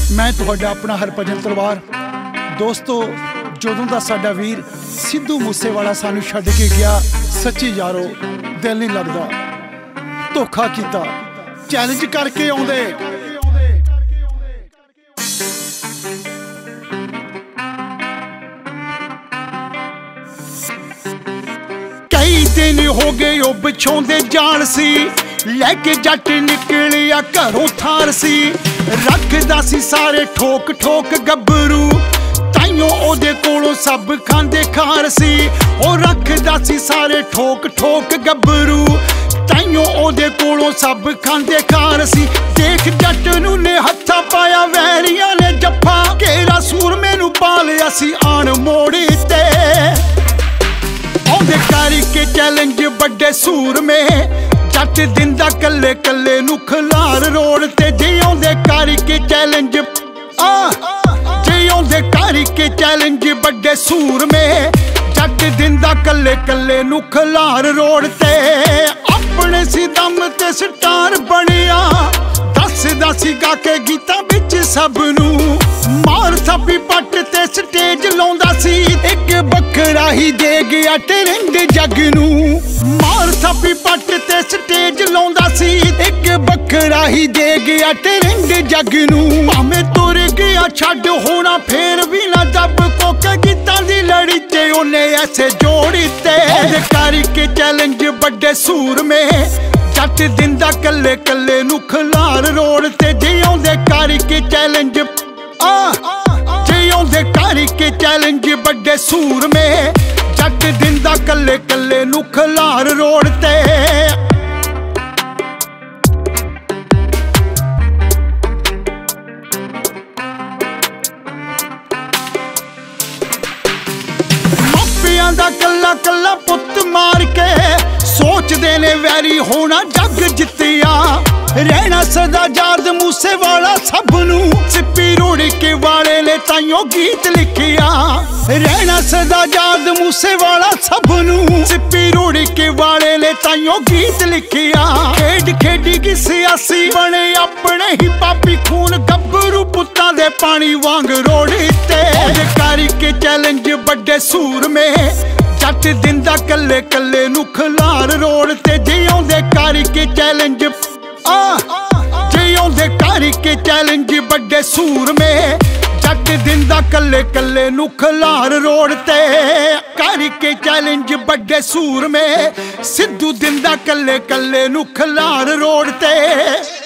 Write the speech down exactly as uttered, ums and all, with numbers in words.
मैं तुहाडा अपना हरभजन तलवार। दोस्तों, जदों दा साडा वीर सिद्धू मूसेवाला सानू छड्ड के गया, सच्ची यारो दिल नहीं लगदा। धोखा कीता, चैलेंज करके आउंदे कई दिन हो गए ओ बिछोंदे जान सी, लैके जट निकलिया घरों थार सी। रखदा सी सारे ठोक ठोक गब्बरू, ताइयों ओदे कोलों सब खांदे खार सी। ओ रखदा सी सारे ठोक ठोक गब्बरू, ताइयों ओदे कोलों सब खांदे खार सी। देख जट नूं ने हत्था पाया वैरियां ने जफ्फा, घेरा सूर मैनू पा लिया सी आण मोड़ी ते। औंदे करके चैलेंज बड़े सूर में, जट दिंदा कल्ले कल्ले नूं खलार रोड ते। जे औंदे करके चैलेंज आ जे औंदे करके चैलेंज बड़े सूर में, जट दिंदा कल्ले कल्ले नूं खलार रोड ते। अपने सी दम ते स्टार बनिया, दसदा सी गा के गीतां विच सब नूं। मार थप्पी पट ते स्टेज लाउंदा सी, एक बखरा ही दे गया ट्रेंड जग नूं। मार थप्पी पट ते स्टेज लाउंदा सी, एक बखरा ही दे गया ट्रेंड जग नूं। भावें तुर गया छड्ड होना फेर भी ना दब, कोके गीतां दी लड़ी ते ओने ऐसे जोड़ी ते। करके चैलेंज बड़े सूर में, जट दिंदा कल्ले कल्ले नूं खलार रोड ते। जे औंदे करके चैलेंज आ जे औंदे करके चैलेंज बड़े सूर में, जट दिंदा कल्ले कल्ले नूं खलार रोड ते। मापियां दा कल्ला कल्ला पुत्त मार के, सोचदे ने वैरी होना जग जित्तिया। रहना सदा याद मूसेवाला सब नूं, सिप्पी रुड़के वाले ने ताइयों गीत लिखिया। रहना सदा याद मूसेवाला सब नूं, सिप्पी रुड़के वाले ने ताइयों गीत लिखिया। खेड खेडी की सियासी बने अपने ही पापी, खून गब्बरू पुत्तां दे पानी वांग रोड़ी ते। करके चैलेंज बड़े सूर में, जट दिंदा कल्ले कल्ले नूं खलार रोड ते। जे औंदे करके चैलेंज आ जे औंदे करके चैलेंज बड़े सूर में, जट दिंदा कल्ले कल्ले नूं खलार रोड ते। करके चैलेंज बड़े सूर में, सिद्धू दिंदा कल्ले कल्ले नूं खलार रोड ते।